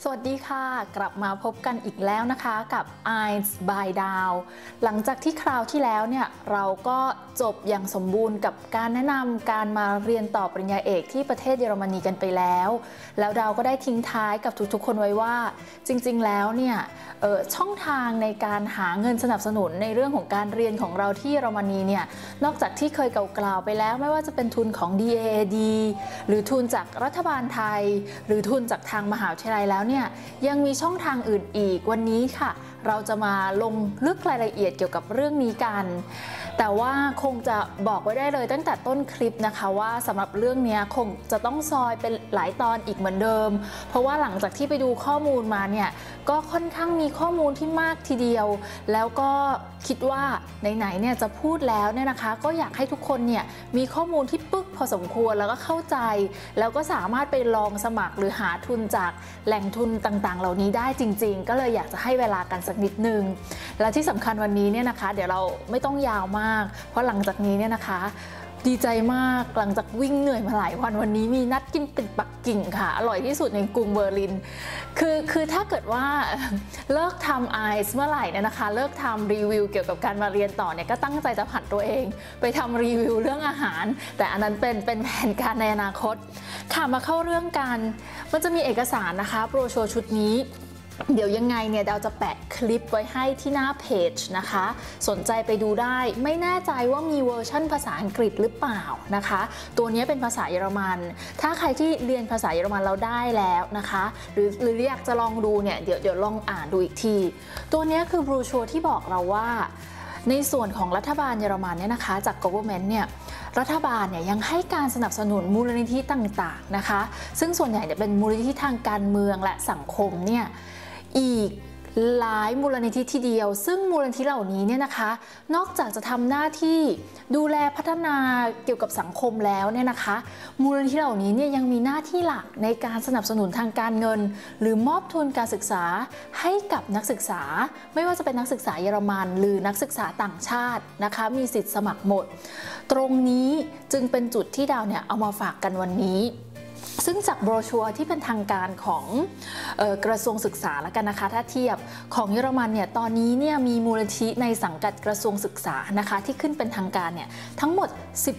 วัสดีค่ะกลับมาพบกันอีกแล้วนะคะกับ Eyes by Dow หลังจากที่คราวที่แล้วเนี่ยเราก็จบอย่างสมบูรณ์กับการแนะนำการมาเรียนต่อปริญญาเอกที่ประเทศเยอรมนีกันไปแล้วดาวก็ได้ทิ้งท้ายกับทุกๆคนไว้ว่าจริงๆแล้วเนี่ยช่องทางในการหาเงินสนับสนุนในเรื่องของการเรียนของเราที่เยอรมนีเนี่ยนอกจากที่เคยกล่าวไปแล้วไม่ว่าจะเป็นทุนของ DAAD หรือทุนจากรัฐบาลไทยหรือทุนจากทางมหาวิทยาลัยแล้วเนี่ยยังมีช่องทางอื่นอีกวันนี้ค่ะเราจะมาลงลึกรายละเอียดเกี่ยวกับเรื่องนี้กันแต่ว่าคงจะบอกไว้ได้เลยตั้งแต่ต้นคลิปนะคะว่าสำหรับเรื่องนี้คงจะต้องซอยเป็นหลายตอนอีกเหมือนเดิมเพราะว่าหลังจากที่ไปดูข้อมูลมาเนี่ยก็ค่อนข้างมีข้อมูลที่มากทีเดียวแล้วก็คิดว่าไหนๆเนี่ยจะพูดแล้วเนี่ยนะคะก็อยากให้ทุกคนเนี่ยมีข้อมูลที่ปึ๊กพอสมควรแล้วก็เข้าใจแล้วก็สามารถไปลองสมัครหรือหาทุนจากแหล่งทุนต่างๆเหล่านี้ได้จริงๆก็เลยอยากจะให้เวลากันสักนิดนึงและที่สำคัญวันนี้เนี่ยนะคะเดี๋ยวเราไม่ต้องยาวมากเพราะหลังจากนี้เนี่ยนะคะดีใจมากหลังจากวิ่งเหนื่อยมาหลายวันนี้มีนัดกินเป็ดปักกิ่งค่ะอร่อยที่สุดในกรุงเบอร์ลินคือถ้าเกิดว่าเลิกทำไอซ์เมื่อไหร่เนี่ยนะคะเลิกทำรีวิวเกี่ยวกับการมาเรียนต่อเนี่ยก็ตั้งใจจะผันตัวเองไปทำรีวิวเรื่องอาหารแต่อันนั้นเป็นแผนการในอนาคตค่ะมาเข้าเรื่องกันมันจะมีเอกสารนะคะโปรโชว์ชุดนี้เดี๋ยวยังไงเนี่ยดาวจะแปะคลิปไว้ให้ที่หน้าเพจนะคะสนใจไปดูได้ไม่แน่ใจว่ามีเวอร์ชั่นภาษาอังกฤษหรือเปล่านะคะตัวนี้เป็นภาษาเยอรมันถ้าใครที่เรียนภาษาเยอรมันเราได้แล้วนะคะหรืออยากจะลองดูเนี่ยเดี๋ยวลองอ่านดูอีกทีตัวนี้คือโบรชัวร์ที่บอกเราว่าในส่วนของรัฐบาลเยอรมันเนี่ยนะคะจาก government เนี่ยรัฐบาลเนี่ยยังให้การสนับสนุนมูลนิธิต่างๆนะคะซึ่งส่วนใหญ่เนี่ยเป็นมูลนิธิทางการเมืองและสังคมเนี่ยอีกหลายมูลนิธิทีเดียวซึ่งมูลนิธิเหล่านี้เนี่ยนะคะนอกจากจะทำหน้าที่ดูแลพัฒนาเกี่ยวกับสังคมแล้วเนี่ยนะคะมูลนิธิเหล่านี้เนี่ยยังมีหน้าที่หลักในการสนับสนุนทางการเงินหรือมอบทุนการศึกษาให้กับนักศึกษาไม่ว่าจะเป็นนักศึกษาเยอรมันหรือนักศึกษาต่างชาตินะคะมีสิทธิ์สมัครหมดตรงนี้จึงเป็นจุดที่ดาวเนี่ยเอามาฝากกันวันนี้ซึ่งจากโบรชัวร์ที่เป็นทางการของกระทรวงศึกษาแล้วกันนะคะถ้าเทียบของเยอรมันเนี่ยตอนนี้เนี่ยมีมูลนิธิในสังกัดกระทรวงศึกษานะคะที่ขึ้นเป็นทางการเนี่ยทั้งหมด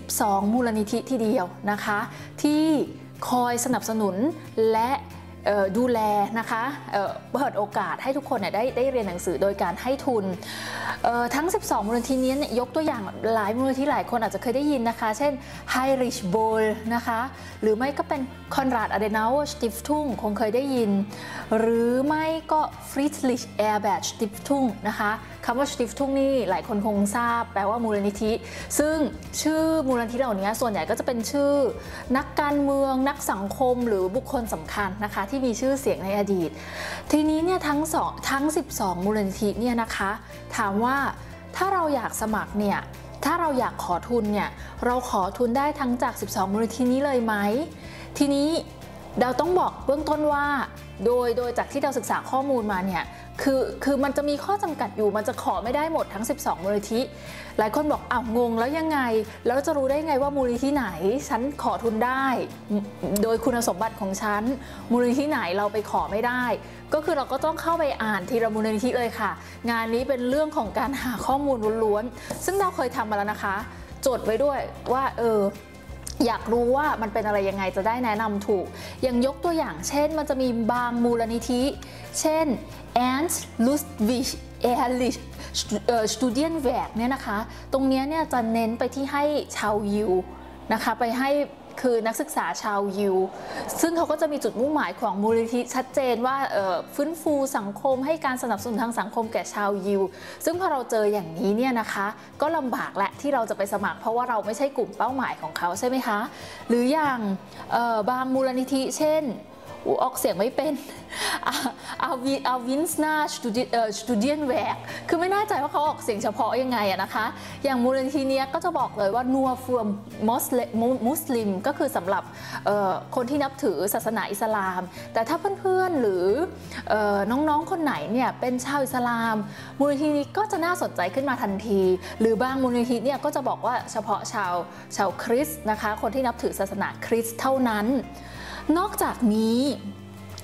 12มูลนิธิทีเดียวนะคะที่คอยสนับสนุนและดูแลนะคะเปิดโอกาสให้ทุกคนเนี่ยได้เรียนหนังสือโดยการให้ทุนทั้ง12มูลนิธินี้ยกตัวอย่างหลายมูลนิธิหลายคนอาจจะเคยได้ยินนะคะเช่น Heinrich Böll นะคะหรือไม่ก็เป็น Konrad Adenauer Stiftung คงเคยได้ยินหรือไม่ก็ Friedrich Ebert Stiftung นะคะคำว่า Stiftung นี่หลายคนคงทราบแปลว่ามูลนิธิซึ่งชื่อมูลนิธิเหล่านี้ส่วนใหญ่ก็จะเป็นชื่อนักการเมืองนักสังคมหรือบุคคลสำคัญนะคะที่มีชื่อเสียงในอดีตทีนี้เนี่ยทั้ง12มูลนิธิเนี่ยนะคะถามว่าถ้าเราอยากสมัครเนี่ยถ้าเราอยากขอทุนเนี่ยเราขอทุนได้ทั้งจาก12มูลนิธินี้เลยไหมทีนี้เราต้องบอกเบื้องต้นว่าโดยจากที่เราศึกษาข้อมูลมาเนี่ยคือมันจะมีข้อจำกัดอยู่มันจะขอไม่ได้หมดทั้ง12มูลนิธิหลายคนบอกอ้าวงงแล้วยังไงแล้วจะรู้ได้ไงว่ามูลนิธิไหนฉันขอทุนได้โดยคุณสมบัติของฉันมูลนิธิไหนเราไปขอไม่ได้ก็คือเราก็ต้องเข้าไปอ่านทีละมูลนิธิเลยค่ะงานนี้เป็นเรื่องของการหาข้อมูลล้วนๆซึ่งเราเคยทำมาแล้วนะคะจดไว้ด้วยว่าอยากรู้ว่ามันเป็นอะไรยังไงจะได้แนะนำถูกอย่างยกตัวอย่างเช่นมันจะมีบางมูลนิธิเช่น Ernst Ludwig Ehrlich Studienwerk เนี่ยนะคะตรงนี้เนี่ยจะเน้นไปที่ให้ชาวยิวนะคะไปให้คือนักศึกษาชาวยิวซึ่งเขาก็จะมีจุดมุ่งหมายของมูลนิธิชัดเจนว่าฟื้นฟูสังคมให้การสนับสนุนทางสังคมแก่ชาวยิวซึ่งพอเราเจออย่างนี้เนี่ยนะคะก็ลำบากแหละที่เราจะไปสมัครเพราะว่าเราไม่ใช่กลุ่มเป้าหมายของเขาใช่ไหมคะหรืออย่างบางมูลนิธิเช่นออกเสียงไม่เป็นอาวินส์นาสตูเดียนแวกคือไม่แน่ใจว่าเขาออกเสียงเฉพาะยังไงนะคะอย่างมูลนิธินี้ก็จะบอกเลยว่านัวฟัวมุสลิมก็คือสำหรับคนที่นับถือศาสนาอิสลามแต่ถ้าเพื่อนๆหรือน้องๆคนไหนเนี่ยเป็นชาวอิสลามมูลนิธินี้ก็จะน่าสนใจขึ้นมาทันทีหรือบางมูลนิธิเนี่ยก็จะบอกว่าเฉพาะชาวคริสต์นะคะคนที่นับถือศาสนาคริสต์เท่านั้นนอกจากนี้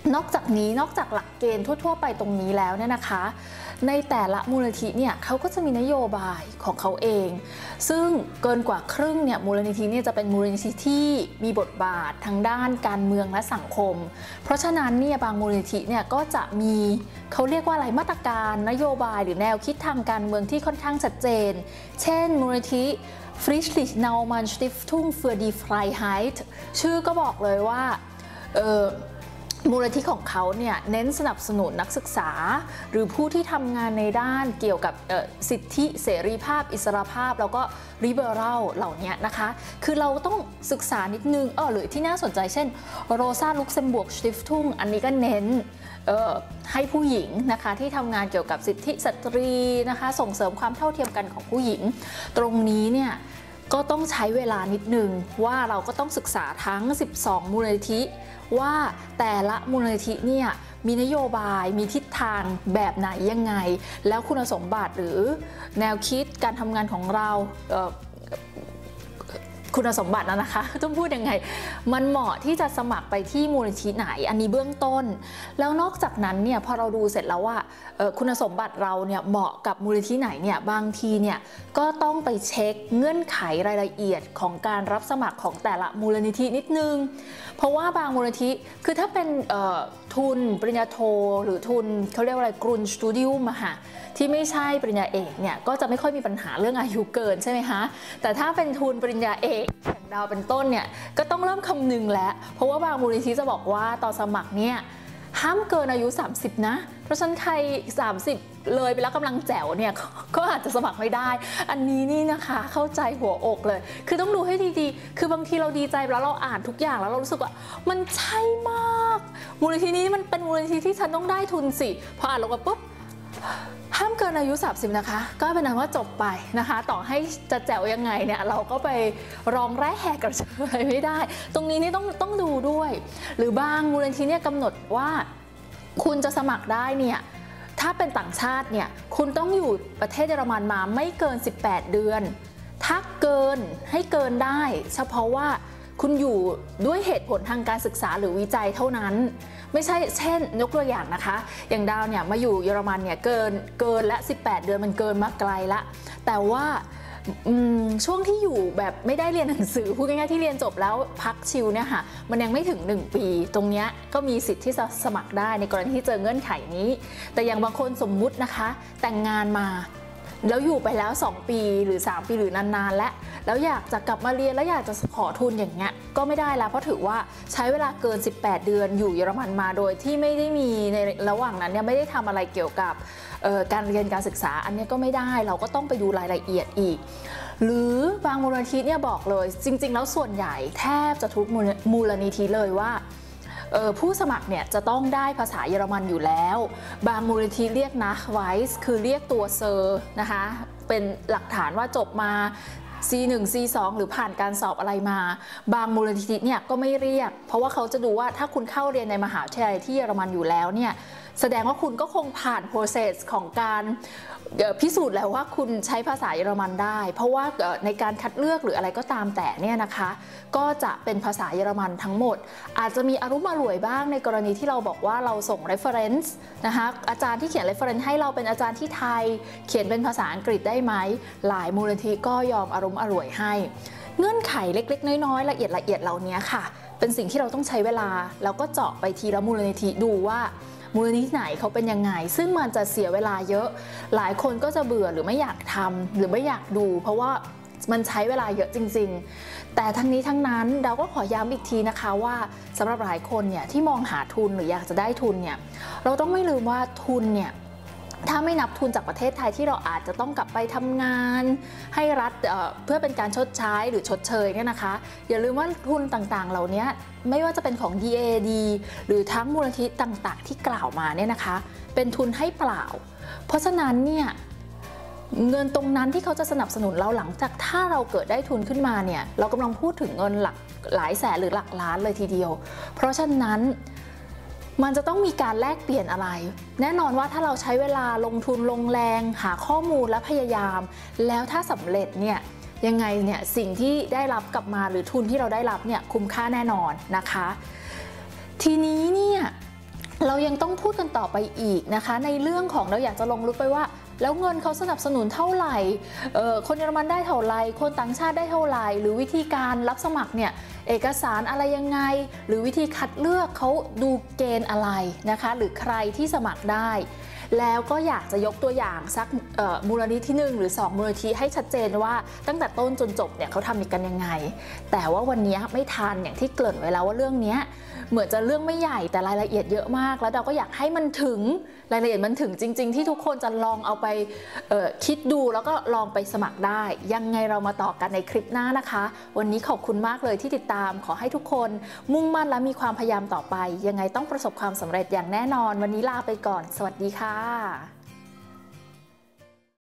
นอกจากนี้นอกจากหลักเกณฑ์ทั่วๆไปตรงนี้แล้วเนี่ยนะคะในแต่ละมูลนิธิเนี่ยเขาก็จะมีนโยบายของเขาเองซึ่งเกินกว่าครึ่งเนี่ยมูลนิธิเนี่ยจะเป็นมูลนิธิที่มีบทบาททางด้านการเมืองและสังคมเพราะฉะนั้นเนี่ยบางมูลนิธิเนี่ยก็จะมีเขาเรียกว่าอะไรมาตรการนโยบายหรือแนวคิดทางการเมืองที่ค่อนข้างชัดเจนเช่นมูลนิธิ Friedrich Naumann Stiftung für die Freiheit ชื่อก็บอกเลยว่ามูลนิธิของเขาเนี่ยเน้นสนับสนุนนักศึกษาหรือผู้ที่ทำงานในด้านเกี่ยวกับสิทธิเสรีภาพอิสรภาพแล้วก็ริเบอรัลเหล่านี้นะคะคือเราต้องศึกษานิดนึงหรือที่น่าสนใจเช่นโรซาลุกเซมบวกสติฟทุ่งอันนี้ก็เน้นให้ผู้หญิงนะคะที่ทำงานเกี่ยวกับสิทธิสตรีนะคะส่งเสริมความเท่าเทียมกันของผู้หญิงตรงนี้เนี่ยก็ต้องใช้เวลานิดนึงว่าเราก็ต้องศึกษาทั้ง12มูลนิธิว่าแต่ละมูลนิธิเนี่ยมีนโยบายมีทิศทางแบบไหนยังไงแล้วคุณสมบัติหรือแนวคิดการทำงานของเราคุณสมบัตินะคะต้องพูดยังไงมันเหมาะที่จะสมัครไปที่มูลนิธิไหนอันนี้เบื้องต้นแล้วนอกจากนั้นเนี่ยพอเราดูเสร็จแล้วว่าคุณสมบัติเราเนี่ยเหมาะกับมูลนิธิไหนเนี่ยบางทีเนี่ยก็ต้องไปเช็คเงื่อนไขรายละเอียดของการรับสมัครของแต่ละมูลนิธินิดนึงเพราะว่าบางมูลนิธิคือถ้าเป็นทุนปริญญาโทหรือทุนเขาเรียกว่าอะไรกรุนสตูดิโอมาค่ะที่ไม่ใช่ปริญญาเอกเนี่ยก็จะไม่ค่อยมีปัญหาเรื่องอายุเกินใช่ไหมคะแต่ถ้าเป็นทุนปริญญาเอกอย่างดาวเป็นต้นเนี่ยก็ต้องเริ่มคำนึงแล้วเพราะว่าบางมูลนิธิจะบอกว่าตอนสมัครเนี่ยห้ามเกินอายุ30นะเพราะฉะนั้นใคร30เลยไปแล้วกำลังแจ๋วเนี่ยก็อาจจะสมัครไม่ได้อันนี้นี่นะคะเข้าใจหัวอกเลยคือต้องดูให้ดีๆคือบางทีเราดีใจแล้วเราอ่านทุกอย่างแล้วเรารู้สึกว่ามันใช่มากมูลนิธินี้มันเป็นมูลนิธิที่ฉันต้องได้ทุนสิพออ่านลงมาปุ๊บห้ามเกินอายุ30นะคะก็เป็นนั้นว่าจบไปนะคะต่อให้จะแจ๋วยังไงเนี่ยเราก็ไปรองแร่แหกกระเชยไม่ได้ตรงนี้นี่ต้องดูด้วยหรือบางมูลนิธิเนี่ยกำหนดว่าคุณจะสมัครได้เนี่ยถ้าเป็นต่างชาติเนี่ยคุณต้องอยู่ประเทศเยอรมันมาไม่เกิน18เดือนถ้าเกินให้เกินได้เฉพาะว่าคุณอยู่ด้วยเหตุผลทางการศึกษาหรือวิจัยเท่านั้นไม่ใช่เช่นยกตัวอย่างนะคะอย่างดาวเนี่ยมาอยู่เยอรมันเนี่ยเกินและ18เดือนมันเกินมาไกลละแต่ว่าช่วงที่อยู่แบบไม่ได้เรียนหนังสือพูดง่ายๆที่เรียนจบแล้วพักชิลเนี่ยค่ะมันยังไม่ถึง1ปีตรงเนี้ยก็มีสิทธิ์ที่จะสมัครได้ในกรณีที่เจอเงื่อนไขนี้แต่อย่างบางคนสมมุตินะคะแต่งงานมาแล้วอยู่ไปแล้ว2ปีหรือ3ปีหรือนานๆแล้วอยากจะกลับมาเรียนแล้วอยากจะขอทุนอย่างเงี้ยก็ไม่ได้แล้วเพราะถือว่าใช้เวลาเกิน18เดือนอยู่เยอรมันมาโดยที่ไม่ได้มีในระหว่างนั้นเนี่ยไม่ได้ทำอะไรเกี่ยวกับการเรียนการศึกษาอันนี้ก็ไม่ได้เราก็ต้องไปดูรายละเอียดอีกหรือบางมูลนิธิเนี่ยบอกเลยจริงๆแล้วส่วนใหญ่แทบจะทุกมูลนิธิเลยว่าผู้สมัครเนี่ยจะต้องได้ภาษาเยอรมันอยู่แล้วบางมูลนิธิเรียกนะไวส์คือเรียกตัวเซอร์นะคะเป็นหลักฐานว่าจบมา C1 C2 หรือผ่านการสอบอะไรมาบางมูลนิธิเนี่ยก็ไม่เรียกเพราะว่าเขาจะดูว่าถ้าคุณเข้าเรียนในมหาวิทยาลัยที่เยอรมันอยู่แล้วเนี่ยแสดงว่าคุณก็คงผ่าน process ของการพิสูจน์แล้วว่าคุณใช้ภาษาเยอรมันได้เพราะว่าในการคัดเลือกหรืออะไรก็ตามแต่เนี่ยนะคะก็จะเป็นภาษาเยอรมันทั้งหมดอาจจะมีอรุ่มอร่วยบ้างในกรณีที่เราบอกว่าเราส่ง reference นะคะอาจารย์ที่เขียน reference ให้เราเป็นอาจารย์ที่ไทยเขียนเป็นภาษาอังกฤษได้ไหมหลายมูลนิธิก็ยอมอรุ่มอร่วยให้เงื่อนไขเล็กๆน้อยๆละเอียดเหล่านี้ค่ะเป็นสิ่งที่เราต้องใช้เวลาแล้วก็เจาะไปทีละมูลนิธิดูว่ามูลนิธิไหนเขาเป็นยังไงซึ่งมันจะเสียเวลาเยอะหลายคนก็จะเบื่อหรือไม่อยากทำหรือไม่อยากดูเพราะว่ามันใช้เวลาเยอะจริงๆแต่ทั้งนี้ทั้งนั้นเราก็ขอย้ำอีกทีนะคะว่าสำหรับหลายคนเนี่ยที่มองหาทุนหรืออยากจะได้ทุนเนี่ยเราต้องไม่ลืมว่าทุนเนี่ยถ้าไม่นับทุนจากประเทศไทยที่เราอาจจะต้องกลับไปทำงานให้รัฐเพื่อเป็นการชดใช้หรือชดเชยเนี่ยนะคะอย่าลืมว่าทุนต่างๆเหล่านี้ไม่ว่าจะเป็นของ DAD หรือทั้งมูลนิธิต่างๆที่กล่าวมาเนี่ยนะคะเป็นทุนให้เปล่าเพราะฉะนั้นเนี่ยเงินตรงนั้นที่เขาจะสนับสนุนเราหลังจากถ้าเราเกิดได้ทุนขึ้นมาเนี่ยเรากำลังพูดถึงเงินหลายแสนหรือหลักล้านเลยทีเดียวเพราะฉะนั้นมันจะต้องมีการแลกเปลี่ยนอะไรแน่นอนว่าถ้าเราใช้เวลาลงทุนลงแรงหาข้อมูลและพยายามแล้วถ้าสำเร็จเนี่ยยังไงเนี่ยสิ่งที่ได้รับกลับมาหรือทุนที่เราได้รับเนี่ยคุ้มค่าแน่นอนนะคะทีนี้เนี่ยเรายังต้องพูดกันต่อไปอีกนะคะในเรื่องของเราอยากจะลงลึกไปว่าแล้วเงินเขาสนับสนุนเท่าไหร่คนเยอรมันได้เท่าไหร่คนต่างชาติได้เท่าไหร่หรือวิธีการรับสมัครเนี่ยเอกสารอะไรยังไงหรือวิธีคัดเลือกเขาดูเกณฑ์อะไรนะคะหรือใครที่สมัครได้แล้วก็อยากจะยกตัวอย่างสักมูลนิธิ1หรือ2มูลนิธิให้ชัดเจนว่าตั้งแต่ต้นจนจบเนี่ยเขาทำกันยังไงแต่ว่าวันนี้ไม่ทันอย่างที่เกริ่นไว้แล้วว่าเรื่องนี้เหมือนจะเรื่องไม่ใหญ่แต่รายละเอียดเยอะมากแล้วเราก็อยากให้มันถึงรายละเอียดมันถึงจริงๆที่ทุกคนจะลองเอาไปคิดดูแล้วก็ลองไปสมัครได้ยังไงเรามาต่อกันในคลิปหน้านะคะวันนี้ขอบคุณมากเลยที่ติดตามขอให้ทุกคนมุ่งมั่นและมีความพยายามต่อไปยังไงต้องประสบความสำเร็จอย่างแน่นอนวันนี้ลาไปก่อนสวัสดีค่ะ